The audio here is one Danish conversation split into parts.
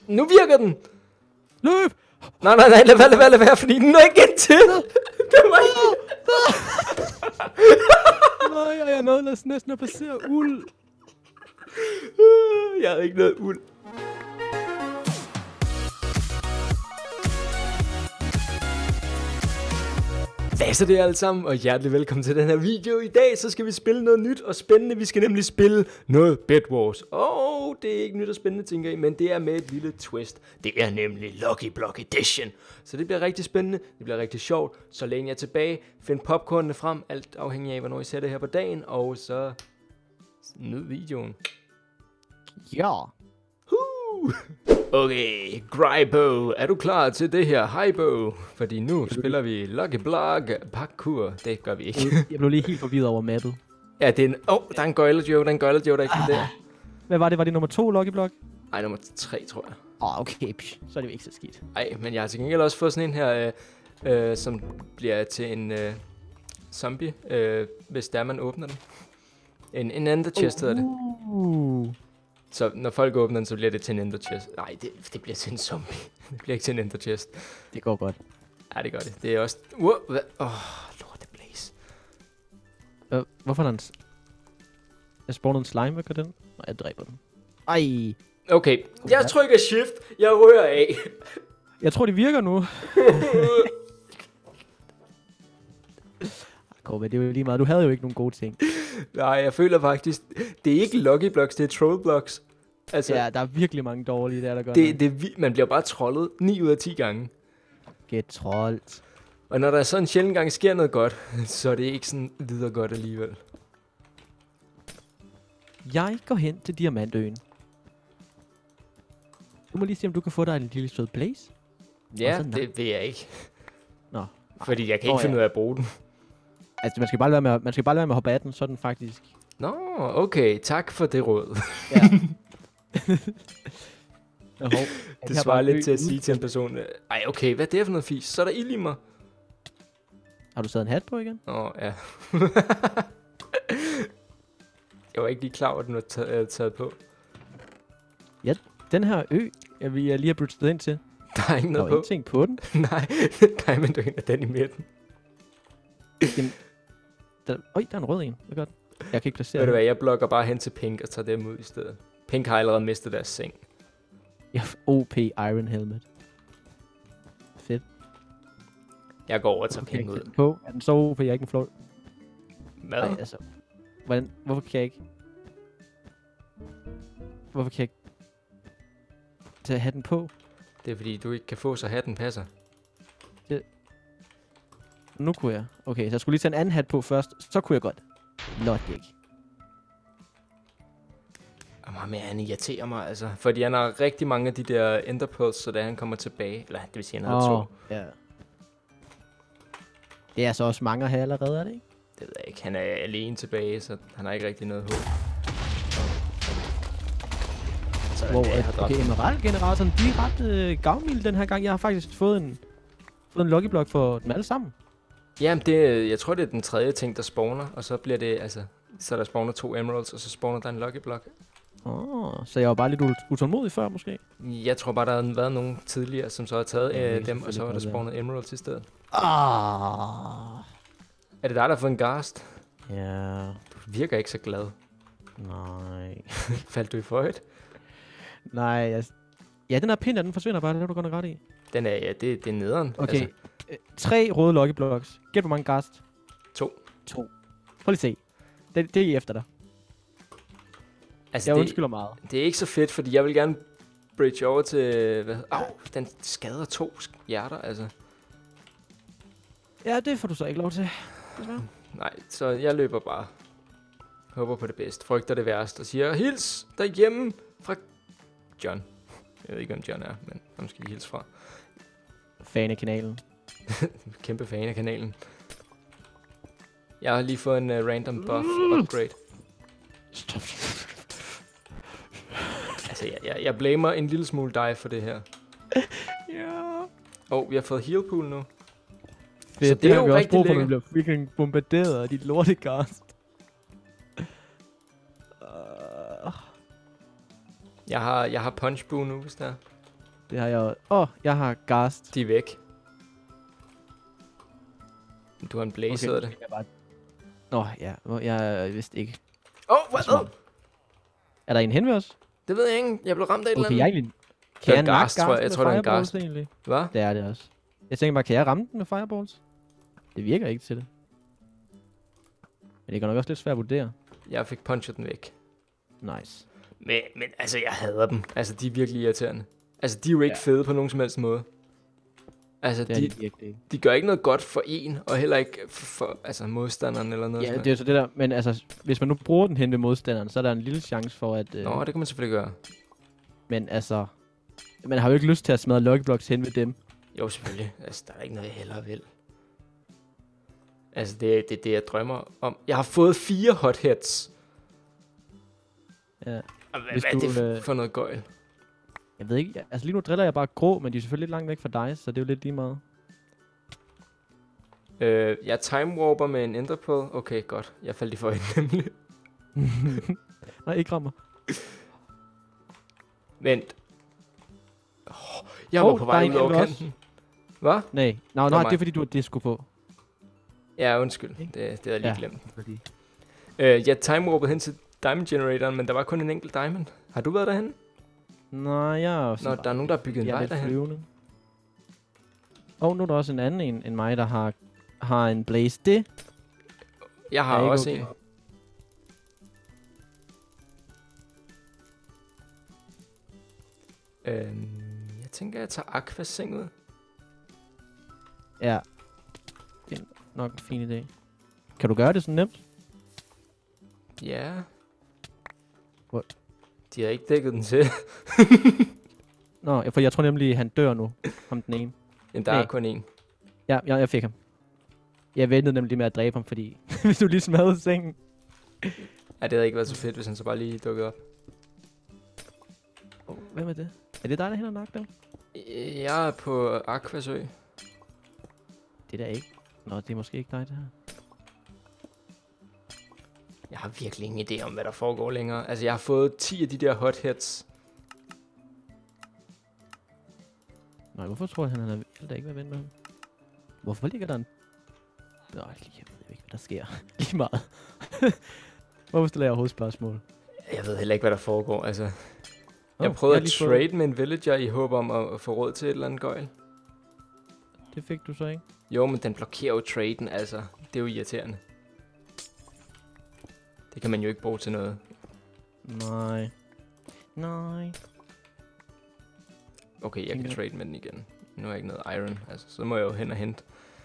Nu virker den! Løb! Nej, lad være, fordi den er ikke ind til! Det var ikke... Nej, jeg nåede næsten at passere uld. Jeg havde ikke noget uld. Hvad så det alle sammen, og hjertelig velkommen til den her video. I dag så skal vi spille noget nyt og spændende. Vi skal nemlig spille noget Bed Wars. Det er ikke nyt og spændende, tænker I, men det er med et lille twist. Det er nemlig Lucky Block Edition. Så det bliver rigtig spændende, det bliver rigtig sjovt. Så læn jer tilbage, find popcornene frem, alt afhængig af, hvornår I ser det her på dagen. Og så nyd videoen. Ja. Okay, Grybo, er du klar til det her? Hej Bo, fordi nu spiller vi Lucky Block Parkour. Det gør vi ikke. Jeg blev lige helt forvirret over mappet. Ja, det er en... der er en gøjler-joke, der er ikke der. Hvad var det? Var det nummer 2 Lucky Block? Ej, nummer 3, tror jeg. Okay, så er det jo ikke så skidt. Ej, men jeg har til gengæld også fået sådan en her, som bliver til en zombie, hvis der man åbner den. En ender chest hedder det. Så når folk åbner den, så bliver det til en ender chest. Nej, det bliver til en zombie. Det bliver ikke til en ender chest. Det går godt. Ja, det gør det. Det er også... lort, det blaze. Hvorfor er den... Jeg spawner en slime, hvad gør den? Nej, jeg dræber den. Ej. Okay, jeg trykker shift. Jeg rører af. Jeg tror, det virker nu. Korbe, det er jo lige meget. Du havde jo ikke nogen gode ting. Nej, jeg føler faktisk... Det er ikke Lucky Blocks, det er Troll Blocks. Altså, ja, der er virkelig mange dårlige der gør man bliver bare trollet 9 ud af 10 gange. Get trollet. Og når der så en sjældent gang sker noget godt, så er det ikke sådan videre godt alligevel. Jeg går hen til Diamantøen. Du må lige se, om du kan få dig en lille sød blaze. Ja, det vil jeg ikke. Nå. Fordi jeg kan ikke finde ud af at bruge den. Altså, man skal bare lade være med at hoppe af den, så er den faktisk... Nå, okay. Tak for det råd. Ja. Det svarer lidt til at sige til en person, ej okay, hvad er det for noget fis? Så er der ild i mig. Har du taget en hat på igen? Ja. Jeg var ikke lige klar over, at den var taget på. Ja, den her ø, jeg lige har brudt ind til. Der er ikke noget på. Der er ingenting på den. Nej, Diamond er den i midten. Der er en rød en. Det er godt. Jeg kan ikke placere Ved du hvad, jeg blokker bare hen til Pink og tager dem ud i stedet. Pink har allerede mistet deres seng. Jeg har OP Iron Helmet. Fedt. Jeg går over og tager Pink ud. På. Er den så OP, jeg ikke må flå? Hvad? Nej, altså. Hvorfor kan jeg ikke... Hvorfor kan jeg ikke... tage hatten på? Det er fordi, du ikke kan få, så hatten passer. Nu kunne jeg. Okay, så jeg skulle lige tage en anden hat på først. Så kunne jeg godt. Not ikke. Men han irriterer mig, altså. Fordi han har rigtig mange af de der enderpearls, så da han kommer tilbage. Eller det vil sige, han har 2. Ja. Det er så også mange at have allerede, er det ikke? Det ved jeg ikke. Han er alene tilbage, så han har ikke rigtig noget håb. Okay, emerald-generatoren, de er ret gavmilde den her gang. Jeg har faktisk fået en Lucky Block for dem alle sammen. Jamen, jeg tror, det er den tredje ting, der spawner. Og så bliver det, altså... Så der spawner 2 emeralds, og så spawner der en Lucky Block. Så jeg var bare lidt utålmodig før, måske? Jeg tror bare, der har været nogen tidligere, som så har taget dem, og så har der spawnet emeralds i stedet. Er det dig, der har fået en ghast? Ja. Du virker ikke så glad. Nej. Faldt du i føjet? Nej, ja, den her pind, den forsvinder bare, det er du godt ret i. Den er, ja, det er nederen. Okay, altså. 3 røde Lucky Blocks. Gæt, hvor mange ghast? 2. Prøv lige at se. Det er efter dig. Altså, jeg undskylder meget. Det er ikke så fedt, fordi jeg vil gerne bridge over til... den skader 2 hjerter, altså. Ja, det får du så ikke lov til. Nej, så jeg løber bare. Håber på det bedste. Frygter det værste. Og siger, hils derhjemme fra John. Jeg ved ikke, hvem John er, men ham skal vi hilse fra. Fan af kanalen. Kæmpe fan af kanalen. Jeg har lige fået en random buff upgrade. Stop. Altså, jeg blamer en lille smule dig for det her. Ja. Vi har fået heal pool nu. Så det er jo rigtig lækkert. Man bliver freaking bombarderet af dit lortegast. Jeg har punch boo nu, hvis der. Det har jeg jo. Jeg har Ghast. De er væk. Du har en blaze, hedder det. Nå, ja. Jeg vidste ikke. Hvad? Er der en hen ved os? Det ved jeg ikke. Jeg blev ramt af et eller andet. Okay, jeg egentlig... Kan jeg nakke Ghast jeg tror, det er en Ghast. egentlig? Hvad? Det er det også. Jeg tænker bare, kan jeg ramme den med fireballs? Det virker ikke til det. Men det kan nok også lidt svært at vurdere. Jeg fik punchet den væk. Nice. Men altså, jeg hader dem. Altså, de er virkelig irriterende. Altså, de er jo ikke fede på nogen som helst måde. Altså, de gør ikke noget godt for en, og heller ikke for altså, modstanderen eller noget. Ja, det er så det der. Men altså, hvis man nu bruger den hen ved modstanderen, så er der en lille chance for at... Nå, det kan man selvfølgelig gøre. Men altså... Man har jo ikke lyst til at smadre Lucky Blocks hen ved dem. Jo, selvfølgelig. Altså, der er ikke noget, jeg hellere vil. Altså, det er det, jeg drømmer om. Jeg har fået 4 hotheads. Ja. Hvad er det for noget gøjl? Jeg ved ikke. Altså, lige nu driller jeg bare grå, men de er selvfølgelig lidt langt væk fra dig, så det er jo lidt lige meget. Jeg time warper med en enderpearl. Okay, godt. Jeg faldt i for en nemlig. Nej, ikke rammer. Vent. Jeg var på vej ud over kanten. Hvad? Nej, det er fordi, du har disco på. Ja, undskyld. Det havde jeg lige glemt. Jeg time-warpede hen til Diamond Generatoren, men der var kun en enkelt Diamond. Har du været derhen? Nej, jeg er også... Nå, der er nogen, der har bygget en vej derhen. Nu er der også en anden end mig, der har en blaze. Det jeg har også en. Jeg tænker, jeg tager Aquaseng ud. Ja. Det er nok en fin idé. Kan du gøre det så nemt? Ja. What? De har ikke dækket den til. Nå, for jeg tror nemlig, han dør nu. Ham den ene. Jamen, der er kun en. Ja, jeg fik ham. Jeg ventede nemlig med at dræbe ham, fordi hvis du lige smadrede sengen. Ja, det havde ikke været så fedt, hvis han så bare lige dukkede op. Hvem er det? Er det dig, der hælder nok der? Jeg er på Aquasø. Det er da ikke. Nå, det er måske ikke dig, det her. Jeg har virkelig ingen idé om, hvad der foregår længere. Altså, jeg har fået 10 af de der hotheads. Nej, hvorfor tror jeg, han er ikke ved at vente med ham? Hvorfor ligger der en... jeg ved ikke, hvad der sker. Lige meget. Hvorfor stiller jeg overhovedet spørgsmål? Jeg ved heller ikke, hvad der foregår, altså. Jeg prøvede at trade med en villager i håb om at få råd til et eller andet gøjl. Det fik du så ikke? Jo, men den blokerer jo traden, altså. Det er jo irriterende. Det kan man jo ikke bruge til noget. Nej. Okay, jeg kan trade med den igen. Nu har jeg ikke noget iron, altså. Så må jeg jo hen og hente.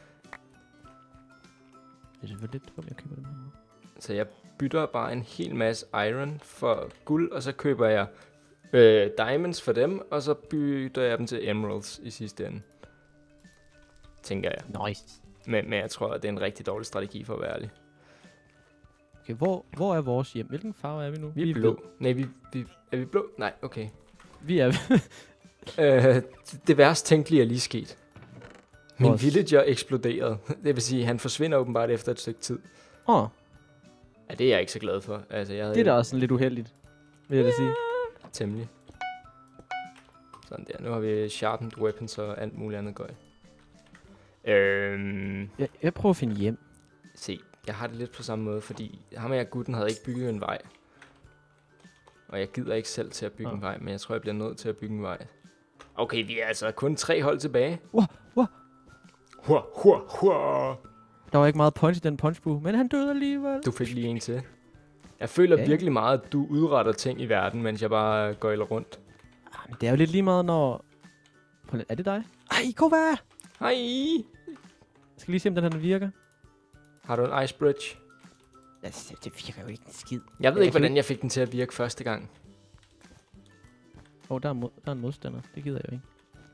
Det er selvfølgelig lidt, hvor jeg køber den her. Så jeg bytter bare en hel masse iron for guld, og så køber jeg diamonds for dem, og så bytter jeg dem til emeralds i sidste ende. Tænker jeg. Nice. Men jeg tror, at det er en rigtig dårlig strategi for at være ærlig. Okay, hvor er vores hjem? Hvilken farve er vi nu? Vi er blå. Nej, er vi blå? Nej, okay. Vi er... det værst tænkelige er lige sket. Min villager eksploderede. Det vil sige, at han forsvinder åbenbart efter et stykke tid. Ja, det er jeg ikke så glad for. Altså, det er da også sådan lidt uheldigt, vil jeg da sige. Temmelig. Sådan der. Nu har vi sharpened weapons og alt muligt andet gøj. Jeg prøver at finde hjem. Se, jeg har det lidt på samme måde, fordi ham og jeg gutten havde ikke bygget en vej. Og jeg gider ikke selv til at bygge en vej, men jeg tror, jeg bliver nødt til at bygge en vej. Okay, vi er altså kun 3 hold tilbage. Der var ikke meget punch i den punchbue, men han døde alligevel. Du fik lige en til. Jeg føler virkelig meget, at du udretter ting i verden, mens jeg bare gøjler rundt. Det er jo lidt lige meget, når... Er det dig? Ej, Kova! Hej! Jeg skal lige se, om den her virker. Har du en ice bridge? Det virker jo ikke en skid. Jeg ved ikke, hvordan jeg fik den til at virke første gang. Der er en modstander. Det gider jeg jo ikke.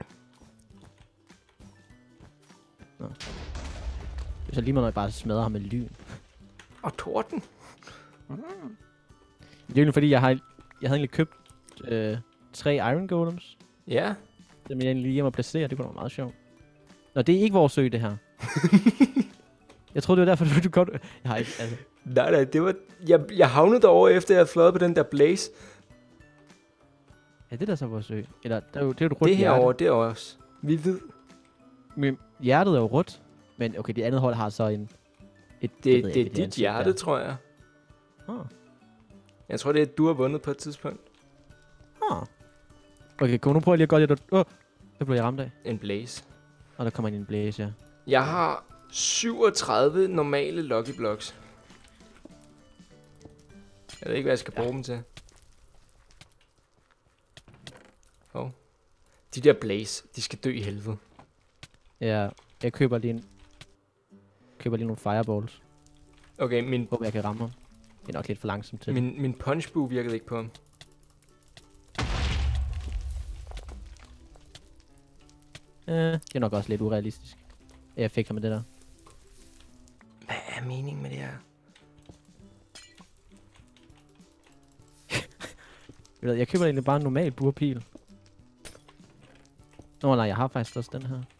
Nå. Det er så lige meget, når jeg bare smadrer ham med lyn. Og torden. Det er jo fordi, jeg havde egentlig købt 3 iron golems. Ja. Dem jeg egentlig lige hjemme at placere. Det kunne være meget sjovt. Nå, det er ikke vores sø, det her. Jeg troede, det var derfor, du godt... Jeg har ikke, altså... Nej, det var... Jeg havnede derovre, efter jeg havde fløjet på den der blaze. Ja, det er der så vores ø. Eller, det er jo et rødt Det herovre, hjerte. det er også. Vi ved. Men hjertet er jo rødt. Men okay, det andet hold har så en... Det er dit hjerte, tror jeg. Jeg tror, det er, du har vundet på et tidspunkt. Okay, kan nu prøve lige at gøre det. Det blev jeg ramt af. En blaze. Og der kommer ind en blaze, ja. Jeg har 37 normale Lucky Blocks. Jeg ved ikke, hvad jeg skal bruge dem til. De der blaze, de skal dø i helvede. Ja, jeg køber lige nogle fireballs. Okay, Håber jeg kan ramme ham. Det er nok lidt for langsomt til. min punchbow virkede ikke på ham. Det er nok også lidt urealistisk. Jeg fik ham med det der. Hvad er meningen med det her? Jeg køber egentlig bare en normal burpil. Nå nej, jeg har faktisk også den her.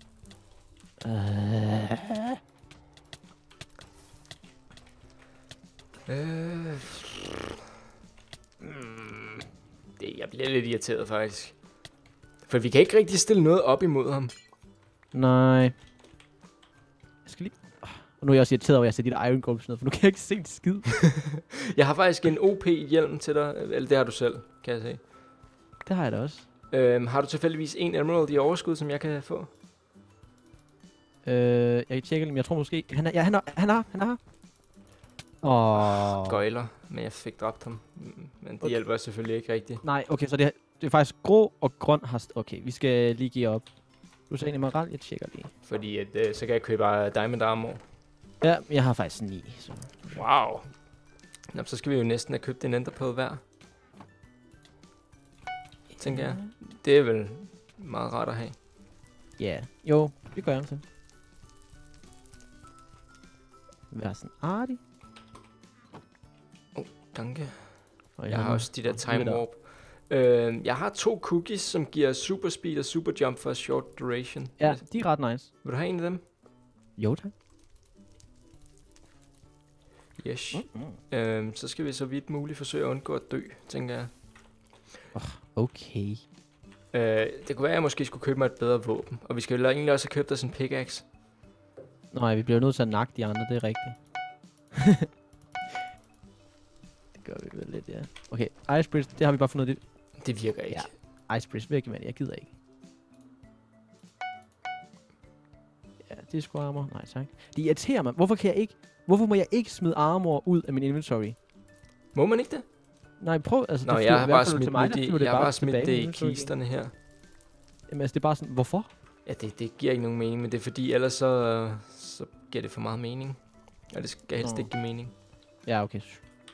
Jeg bliver lidt irriteret faktisk. For vi kan ikke rigtig stille noget op imod ham. Nej. Jeg skal lige... Og nu er jeg også irriteret over, at jeg ser de der Iron Golds ned, for nu kan jeg ikke se en skid. Jeg har faktisk en OP-hjelm til dig. Eller det har du selv, kan jeg se. Det har jeg da også. Har du tilfældigvis en Emerald i overskud, som jeg kan få? Jeg kan tjekke, men jeg tror måske... Han er her. Gøjler, men jeg fik dræbt ham. Men det hjælper selvfølgelig ikke rigtigt. Nej, okay, så det er faktisk grå og grøn har... Okay, vi skal lige give op. Du sagde en emerald, jeg tjekker lige. Fordi at, så kan jeg købe Diamond Armor. Ja, jeg har faktisk 9, så... Wow. Nå, så skal vi jo næsten have købt en Enderpearl hver. Tænker jeg. Det er vel meget rart at have. Ja, jo, det gør jeg til. Vær sådan artig. Danke. Og Jeg har også de der time warp. Jeg har 2 cookies, som giver super speed og super jump for short duration. Ja, de er ret nice. Vil du have en af dem? Jo, tak. Yes. Så skal vi så vidt muligt forsøge at undgå at dø, tænker jeg. Okay. Det kunne være, at jeg måske skulle købe mig et bedre våben. Og vi skal jo egentlig også have købt os en pickaxe. Nej, vi bliver nødt til at nakke de andre, det er rigtigt. Det gør vi vel lidt, ja. Okay, Ice Bridge, det har vi bare fundet. Det virker ikke. Ja, Ice Bridge væk, mand. Jeg gider ikke. Ja, det er sgu armor. Nej, tak. Det irriterer mig. Hvorfor må jeg ikke smide armor ud af min inventory? Må man ikke det? Nej, prøv. Altså, Nå, jeg har bare smidt det i kisterne her. Jamen, altså, det er bare sådan, hvorfor? Ja, det giver ikke nogen mening, men det er fordi, ellers så giver det for meget mening. Og det skal helst ikke give mening. Ja, okay.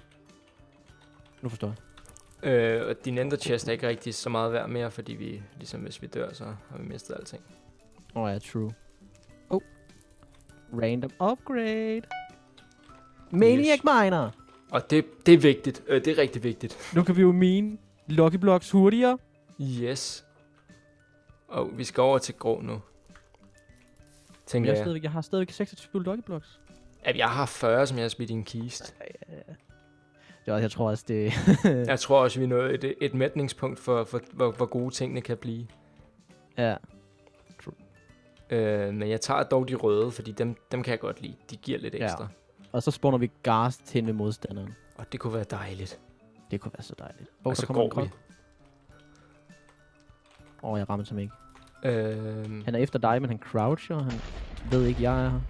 Nu forstår jeg. Og din ender chest er ikke rigtig så meget værd mere, fordi vi, ligesom hvis vi dør, så har vi mistet alting. Ja, true. Random upgrade. Maniac Miner. Og det er vigtigt. Det er rigtig vigtigt. Nu kan vi jo mine Lucky Blocks hurtigere. Yes. Og vi skal over til grå nu. Tænker jeg. Jeg har stadigvæk 26 Lucky Blocks. At jeg har 40, som jeg har smidt i en kiste. Ja. Jeg tror også, det... Jeg tror også, vi er nået et mætningspunkt for hvor gode tingene kan blive. Ja. Men jeg tager dog de røde, fordi dem kan jeg godt lide. De giver lidt ekstra. Ja. Og så spawner vi gas til med modstanderen. Og det kunne være dejligt. Det kunne være så dejligt. Og så går vi. Jeg rammer ham ikke. Han er efter dig, men han croucher. Han ved ikke, jeg er her.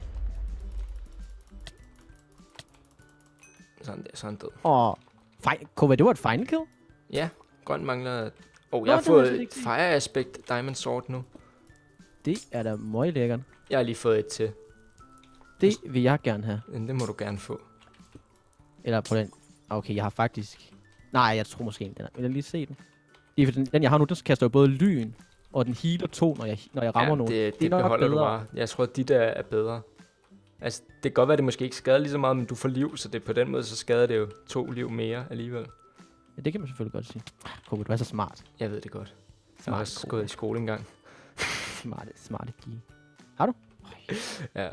Sådan der, så er han død. Kova, det var et final kill? Ja, grøn mangler... jeg har fået et Fire Aspect Diamond Sword nu. Det er da meget lækkert. Jeg har lige fået et til. Det vil jeg gerne have. Det må du gerne få. Eller på den... Okay, jeg har faktisk... Nej, jeg tror måske den er. Vil jeg lige se den? Den jeg har nu, den kaster jo både lyn, og den healer 2, når jeg rammer nogen. Det beholder du bare. Jeg tror, de der er bedre. Altså, det kan godt være, det måske ikke skader lige så meget, men du får liv, så det på den måde, så skader det jo 2 liv mere alligevel. Ja, det kan man selvfølgelig godt sige. Kobe, du er så smart. Jeg ved det godt. Jeg har også gået i skole engang. Smarte pige. Har du? Ja.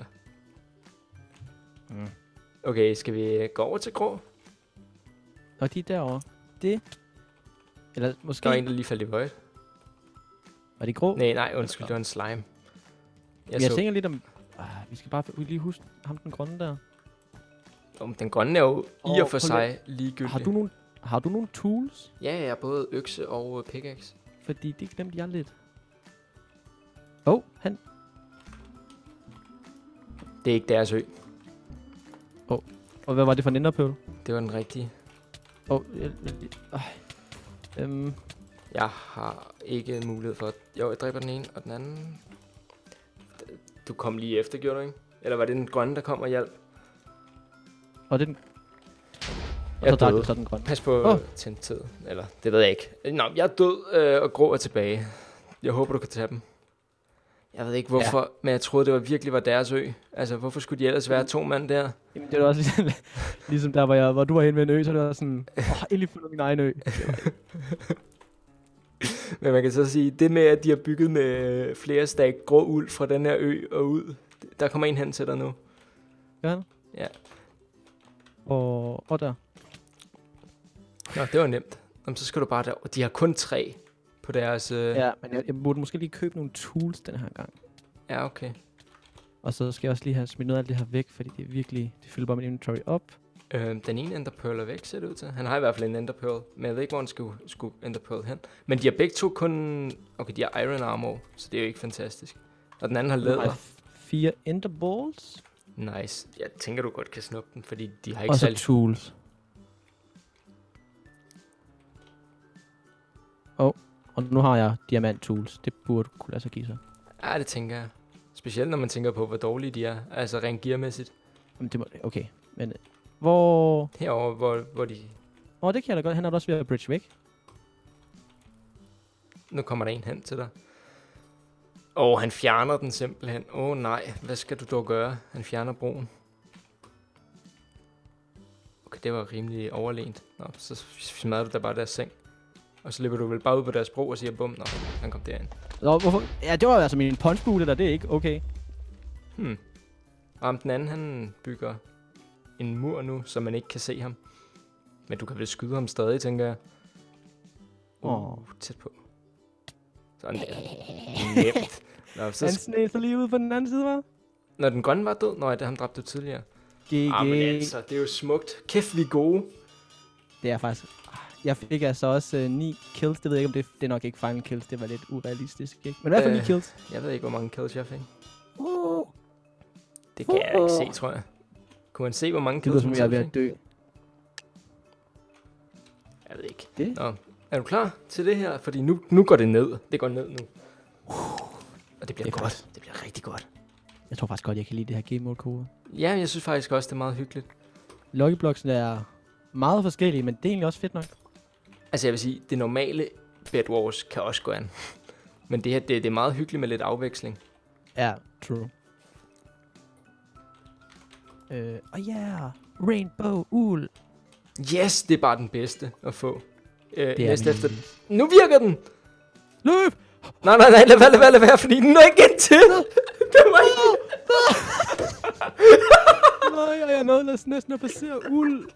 Okay, skal vi gå over til grå? Og de derovre. Det Eller Der måske... var en, der lige faldt i void. Var det grå? Nej, undskyld, det var en slime. Jeg tænker lidt om... vi skal bare lige huske ham den grønne der. Den grønne er jo i og for prøv sig ligegyldig. Har du nogle tools? Ja, både økse og pickaxe. Fordi det glemte jeg lidt. Han... Det er ikke deres ø. Og hvad var det for en enderpearl? Det var den rigtige. Jeg har ikke mulighed for... Jo, jeg dræber den ene, og den anden... Du kom lige efter, gjorde du ikke? Eller var det den grønne, der kom og hjalp? Og den... Jeg er så død. så den grønne. Pas på tændtid. Eller, det ved jeg ikke. Nå, jeg er død, og grå er tilbage. Jeg håber, du kan tage dem. Jeg ved ikke hvorfor, men jeg troede, det virkelig var deres ø. Altså, hvorfor skulle de ellers være 2 mand der? Jamen, det var også ligesom der, hvor du var henne ved en ø, så det var sådan... endelig fundet min egen ø. Men man kan så sige, det med, at de har bygget med flere stak grå uld fra den her ø og ud. Der kommer en hen til dig nu. Gør han? Ja. Og der. Nå, det var nemt. Jamen, så skal du bare der. Og de har kun 3 på deres... Ja, men jeg burde måske lige købe nogle tools den her gang. Ja, okay. Og så skal jeg også lige have smidt noget af det her væk, fordi det er virkelig... Det fylder bare min inventory op. Den ene enderpearl er væk, ser det ud til. Han har i hvert fald en enderpearl, men jeg ved ikke, hvor han skulle enderpearl hen. Men de har begge to kun... Okay, de har iron armor, så det er jo ikke fantastisk. Og den anden har læder. 4 enderballs. Nice. Jeg tænker, du godt kan snuppe den, fordi de har ikke og så tools. Og nu har jeg diamant tools. Det burde kunne lade sig give sig. Ja, det tænker jeg. Specielt når man tænker på, hvor dårlige de er. Altså rent gearmæssigt. Jamen, det må... Okay, men... Hvor... Herovre, hvor de... det kan jeg da godt. Han er da også ved at bridge væk. Nu kommer der en hen til dig. Han fjerner den simpelthen. Nej, hvad skal du dog gøre? Han fjerner broen. Okay, det var rimelig overlegent. Nå, så smadrer du da bare deres seng. Og så løber du vel bare ud på deres bro og siger bum. Nå, han kom derind. Nå, hvorfor? Ja, det var altså min punchbule der. Det er ikke okay. Og den anden, han bygger en mur nu, så man ikke kan se ham. Men du kan vel skyde ham stadig, tænker jeg. Tæt på. Sådan der. Nemt. Nå, så han snæser lige ud på den anden side, hva'? Når den grønne var død? Nå, det ham dræbte du tidligere. GG. Men altså, det er jo smukt. Kæft, vi er gode. Det er faktisk... Jeg fik altså også 9 kills. Det ved jeg ikke, om det er nok ikke final kills. Det var lidt urealistisk, ikke? Men i hvert fald 9 kills. Jeg ved ikke, hvor mange kills jeg fik. Det kan jeg ikke se, tror jeg. Kunne man se, hvor mange kills jeg er ved at dø. Jeg ved ikke. Det? Nå, er du klar til det her? Fordi nu går det ned. Det går ned nu. Og det bliver godt. Faktisk. Det bliver rigtig godt. Jeg tror faktisk godt, jeg kan lide det her game mode kode. Ja, jeg synes faktisk også, det er meget hyggeligt. Luckyblocksene er meget forskellige, men det er egentlig også fedt nok. Altså jeg vil sige, det normale Bed Wars kan også gå an. Men det her, det er meget hyggeligt med lidt afveksling. Ja, true. Rainbow uld. Yes, det er bare den bedste at få. Det er efter. Nu virker den! Løb! Nej, lad være, fordi den er ikke ind til. Det var ikke. Nej, jeg er nødt næsten at placere uld.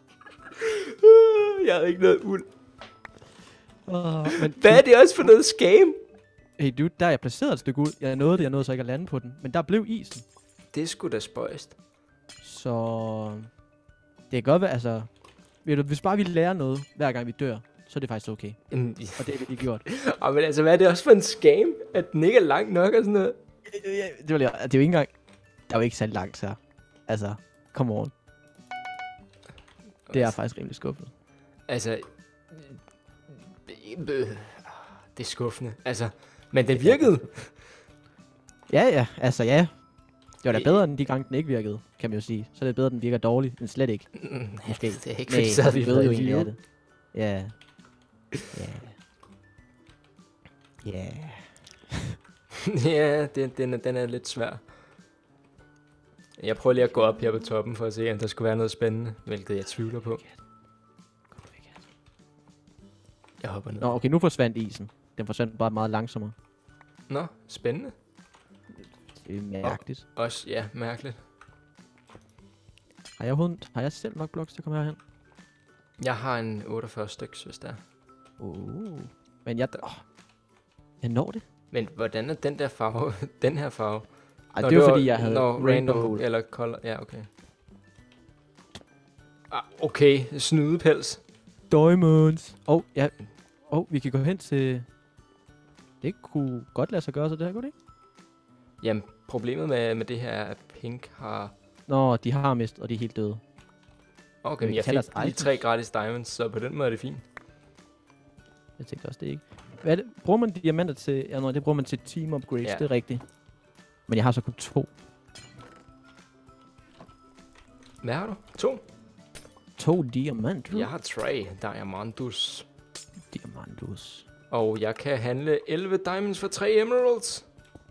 Jeg havde ikke noget uld. Men hvad er det også for noget scam? Hey dude, der er jeg placeret et stykke uld. Jeg nåede så ikke at lande på den. Men der blev isen. Det er sgu da spøjst. Så... Det kan godt være, altså... Hvis bare vi lærer noget, hver gang vi dør, så er det faktisk okay. Og det er det, vi gjort. Men altså, hvad er det også for en scam? At den ikke er lang nok og sådan noget? Det er jo ikke engang... Der er jo ikke så langt her. Altså, come on. Det er faktisk rimelig skuffende. Altså... Det er skuffende. Altså, men det virkede. Ja, altså ja. Det var da bedre, end de gange, den ikke virkede, kan man jo sige. Så er det bedre, den virker dårligt, end slet ikke. Måske. Det er ikke, fordi så havde vi været i live. Ja. Ja, den er lidt svær. Jeg prøver lige at gå op her på toppen, for at se, om der skulle være noget spændende. Hvilket jeg tvivler på. Jeg hopper ned. Nå, okay, nu forsvandt isen. Den forsvandt bare meget langsommere. Nå, spændende. Det er mærkeligt. Også, ja, mærkeligt. Har jeg selv nok blocks til at komme herhen? Jeg har en 48 stykker, hvis der. Men jeg når det. Men hvordan er den der farve, den her farve? Ej, det var fordi, jeg havde random eller color. Ja, okay. Okay, snydepels. Diamonds. Vi kan gå hen til... Det kunne godt lade sig gøre, så det her, kunne det ikke? Jamen, problemet med det her er, at Pink har... Nå, de har mistet, og de er helt døde. Okay, men jeg fik lige 3 gratis diamonds, så på den måde er det fint. Jeg tænkte også det ikke. Hvad er det? Bruger man diamanter til... Ja, det bruger man til team upgrades, det er rigtigt. Men jeg har så kun 2. Hvad har du? 2? 2 diamanter? Jeg har 3 diamandus. Diamandus. Og jeg kan handle 11 diamonds for 3 emeralds.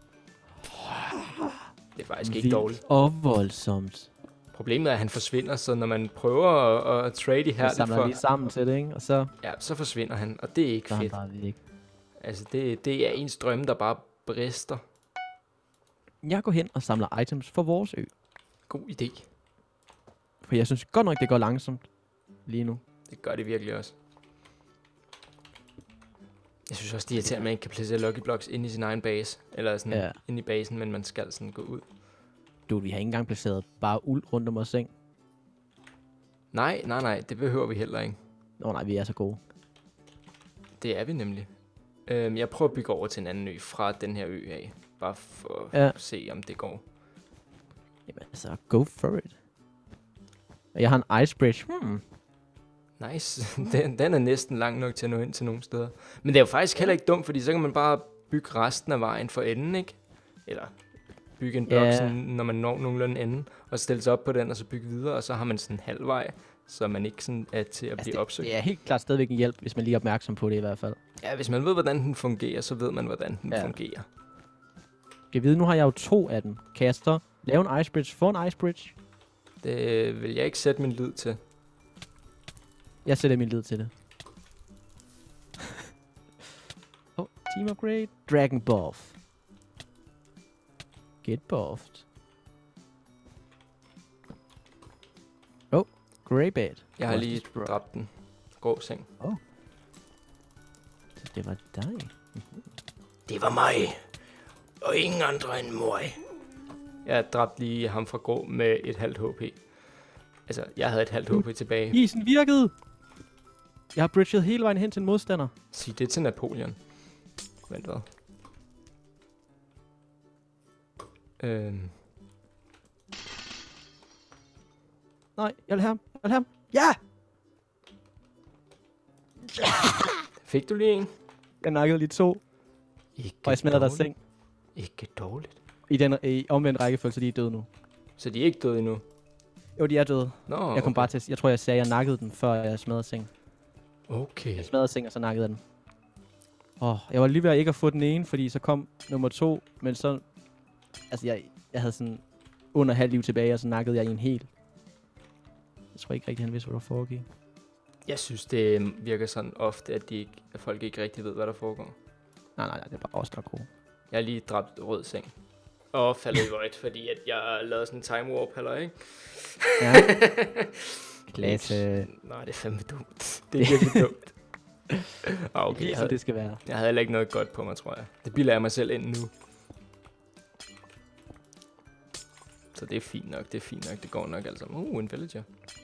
Det er faktisk ikke dårligt. Og voldsomt. Problemet er, at han forsvinder, så når man prøver at trade i her... Så samler lige sammen til det, ikke? Og så... Ja, så forsvinder han, og det er ikke fedt. Altså, det er ens drømme, der bare brister. Jeg går hen og samler items for vores ø. God idé. For jeg synes godt nok, det går langsomt lige nu. Det gør det virkelig også. Jeg synes også, det er irriterende, at man ikke kan placere Lucky Blocks inde i sin egen base. Eller sådan inde i basen, men man skal sådan gå ud. Dude, vi har ikke engang placeret bare uld rundt om vores seng. Nej, det behøver vi heller ikke. Nej, vi er så gode. Det er vi nemlig. Jeg prøver at bygge over til en anden ø fra den her ø af. Bare for at se, om det går. Jamen altså, go for it. Jeg har en ice bridge. Nice. den er næsten lang nok til at nå ind til nogle steder. Men det er jo faktisk heller ikke dumt, fordi så kan man bare bygge resten af vejen for enden, ikke? Eller bygge en blok, sådan, når man når nogenlunde enden, og stille sig op på den, og så bygge videre, og så har man sådan en halv vej, så man ikke sådan er til at blive opsøgt. Det er helt klart stadigvæk en hjælp, hvis man lige er opmærksom på det i hvert fald. Ja, hvis man ved, hvordan den fungerer, så ved man, hvordan den fungerer. Jeg ved, nu har jeg jo 2 af dem. Kan jeg så lave en ice bridge for en ice bridge? Det vil jeg ikke sætte min lid til. Jeg sætter min lid til det. Team upgrade. Dragon buff. Get buffed. Grey bed. Jeg har lige dræbt den. Grå seng. Så det var dig. Det var mig. Og ingen andre end mig. Jeg dræbte lige ham fra grå med et halvt HP. Altså, jeg havde et halvt HP tilbage. Isen virkede! Jeg har bridget hele vejen hen til en modstander. Sig det til Napoleon. Vent hvad? Nej, jeg vil have ham. Ja! Fik du lige en? Jeg nakkede lige 2. Ikke og jeg smadrede deres seng. Ikke dårligt. I omvendt rækkefølge, så de er døde nu. Så de er ikke døde endnu? Jo, de er døde. Nå, jeg kom bare til, jeg tror, jeg sagde, at jeg nakkede den, før jeg smadrede seng. Okay. Jeg smadrede seng, og så nakkede den. Jeg var lige ved at ikke at få den ene, fordi så kom nummer 2, men så... Altså, jeg havde sådan under halv liv tilbage, og så nakkede jeg i en hel. Jeg tror ikke rigtig, han vidste, hvad der foregik. Jeg synes, det virker sådan ofte, at folk ikke rigtig ved, hvad der foregår. Nej, det er bare os, der er gode. Jeg har lige dræbt rød seng. Og faldet i void, fordi at jeg lavede sådan en time warp, heller ikke? Ja. Klasse. Nej, det er fandme dumt. Det er virkelig dumt. Okay, det skal være. Jeg havde heller ikke noget godt på mig, tror jeg. Det bilder jeg mig selv ind nu. Så det er fint nok, det går nok altså. En villager.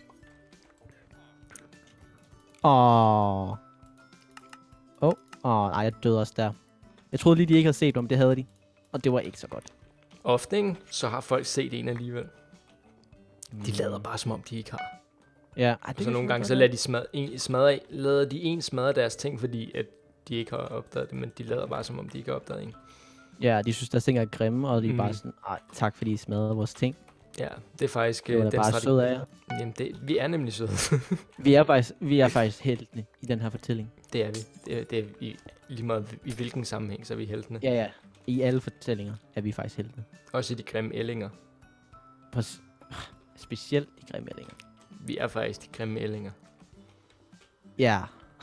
Nej, jeg døde også der. Jeg troede lige, de ikke havde set mig, men det havde de. Og det var ikke så godt. Ofte, ikke? Så har folk set en alligevel. De lader bare, som om de ikke har. Ja. Og så nogle gange, så lader de en smadre deres ting, fordi at de ikke har opdaget det, men de lader bare, som om de ikke har opdaget en. Ja, de synes, deres ting er grimme, og de er bare sådan, tak fordi I smadrede vores ting. Ja, det er faktisk det var den bare sød af jer. Jamen, vi er nemlig søde. vi er faktisk heltene i den her fortælling. Det er vi. Det er lige meget i hvilken sammenhæng, så er vi heltene. Ja. I alle fortællinger er vi faktisk heltene. Også i de grimme ællinger. Specielt de grimme ællinger. Vi er faktisk de grimme ællinger. Ja.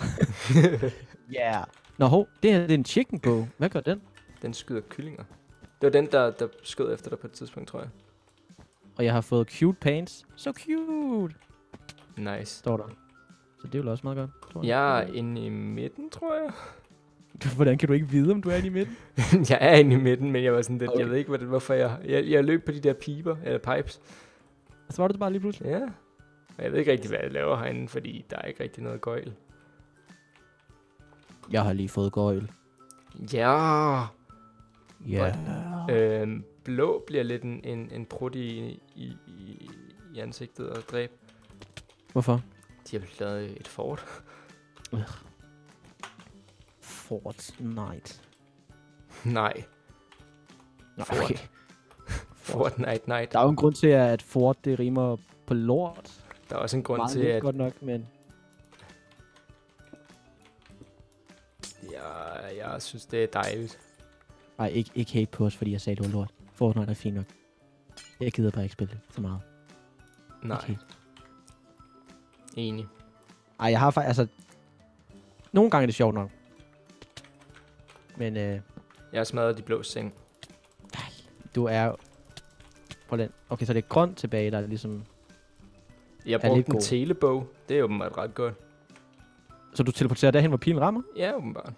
Ja. Nå, det er en chicken bow. Hvad gør den? Den skyder kyllinger. Det var den, der skød efter dig på et tidspunkt, tror jeg. Og jeg har fået cute pants. So cute! Nice. Står der. Så det er jo også meget godt. tror jeg. Jeg er inde i midten, tror jeg. Hvordan kan du ikke vide, om du er inde i midten? Jeg er inde i midten, men jeg var sådan lidt, Okay. jeg ved ikke, hvorfor jeg løb på de der piber, eller pipes. Og så var det bare lige pludselig. Ja. Og jeg ved ikke rigtig, hvad jeg laver herinde, fordi der er ikke rigtig noget gøjl. Jeg har lige fået gøjl. Ja. Ja. Blå bliver lidt en prut i ansigtet og dræb. Hvorfor? De har lavet et fort. Fortnite. Nej. Nå, Fort. okay. Fortnite Night. Der er jo en grund til, at Fort det rimer på lort. Der er også en grund Meget til, lidt at godt nok, men... jeg synes, det er dejligt. Ej, ikke hate på os, fordi jeg sagde, det var lort. Fortnite er fint nok. Jeg gider bare ikke spille det så meget. Nej, Ikke hate. enig. Ej, jeg har faktisk... Altså... Nogle gange er det sjovt nok. Men Jeg smadrede de blå seng. du er... Prøv lige. Okay, så det er grønt tilbage, der er ligesom... Jeg Er brugte lidt en god. telebog. Det er åbenbart ret godt. Så du teleporterer derhen, hvor pilen rammer? Ja, åbenbart.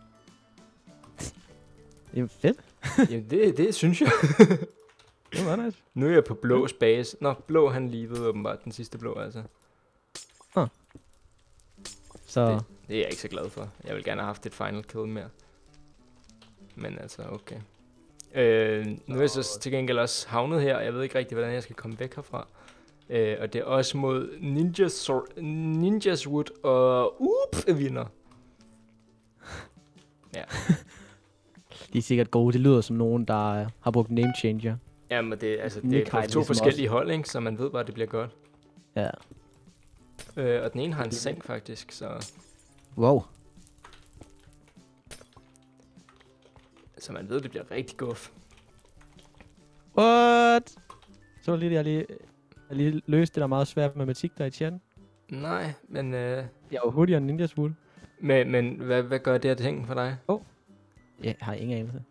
Det er fedt. Jamen, det synes jeg. Det var nice. Nu er jeg på blås base. Nå, blå han livede åbenbart. Den sidste blå, altså. Så... Det er jeg ikke så glad for. Jeg vil gerne have haft et final kill mere. Men altså, okay. Nu er jeg så til gengæld også havnet her. Jeg ved ikke rigtig, hvordan jeg skal komme væk herfra. Og det er også mod Ninjas Wood og vinder. Ja. De er sikkert gode. Det lyder som nogen, der har brugt name changer. Jamen, det er Nick har to ligesom forskellige hold, ikke? Så man ved bare, det bliver godt. Ja. Og den ene har en seng, faktisk, så... Wow. Så man ved, det bliver rigtig guf. What? Så lige, jeg lige løste det der meget svært matematik der i chatten. Nej, men... Jeg var hurtigere end Ninjas Wood. Men hvad gør det her ting for dig? Jeg har ingen anelse.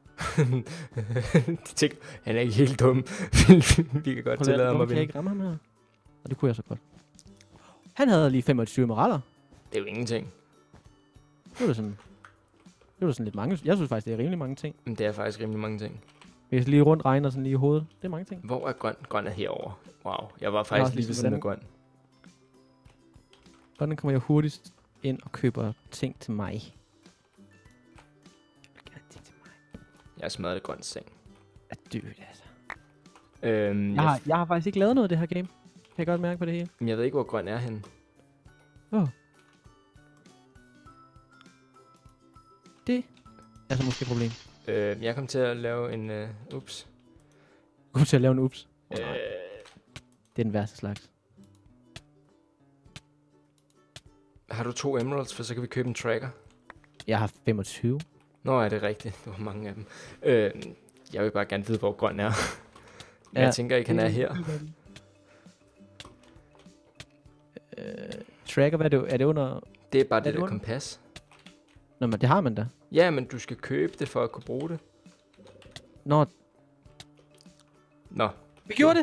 Han er ikke helt dum. Vi kan godt tillade ham Hvorfor at kan jeg vinde. ikke ramme ham her? Og det kunne jeg så godt. Han havde lige 25 emeralder. Det er jo ingenting. Det var sådan lidt mange. Jeg synes faktisk, det er rimelig mange ting. Men det er faktisk rimelig mange ting. Hvis jeg lige rundt regner sådan lige i hovedet. Det er mange ting. Hvor er grøn? Grøn er herovre. Wow, jeg var også faktisk lige lige ved siden af hvordan- grøn. Hvordan kommer jeg hurtigst ind og køber ting til mig? Jeg smadrede grøn seng. Er dyrt, altså. Jeg har faktisk ikke lavet noget af det her game. Kan jeg godt mærke på det hele. Jeg ved ikke, hvor grøn er henne. Det er så måske et problem. Jeg kom til at lave en... ups. Du kommer til at lave en ups. Øh, Det er den værste slags. har du 2 emeralds, for så kan vi købe en tracker? Jeg har 25. Nå, er det rigtigt? Der var mange af dem. Jeg vil bare gerne vide, hvor grøn er. Men jeg tænker ikke, han er her. Tracker, hvad er det? Er det under... Det er bare Er det det der under? kompas. Nå, men det har man da. Ja, men du skal købe det for at kunne bruge det. Nå, Nå, vi gjorde det.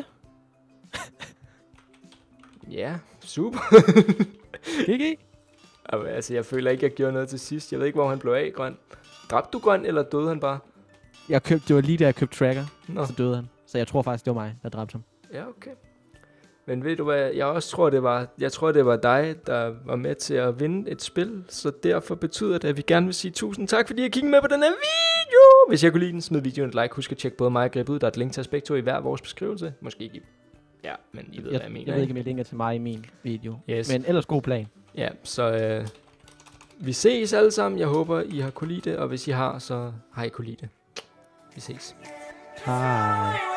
ja, super. GG. Altså, jeg føler ikke, jeg gjorde noget til sidst. Jeg ved ikke, hvor han blev af, grøn. Dræbte du grøn, eller døde han bare? Det var lige da jeg købte Tracker, Nå, så døde han. Så jeg tror faktisk, det var mig, der dræbte ham. ja, okay. Men ved du hvad, jeg også tror, det var dig, der var med til at vinde et spil. Så derfor betyder det, at vi gerne vil sige tusind tak, fordi I kiggede med på den her video. Hvis jeg kunne lide den, smid videoen et like. Husk at tjekke både mig og Greb ud. Der er et link til Aspekto i hver vores beskrivelse. Måske ikke i... Ja, men I ved, hvad jeg mener. Jeg ved ikke, om jeg linker til mig i min video. Yes. Men ellers god plan. Ja, så vi ses alle sammen. Jeg håber, I har kunne lide det, og hvis I har, så har I kunne lide det. Vi ses. Hej.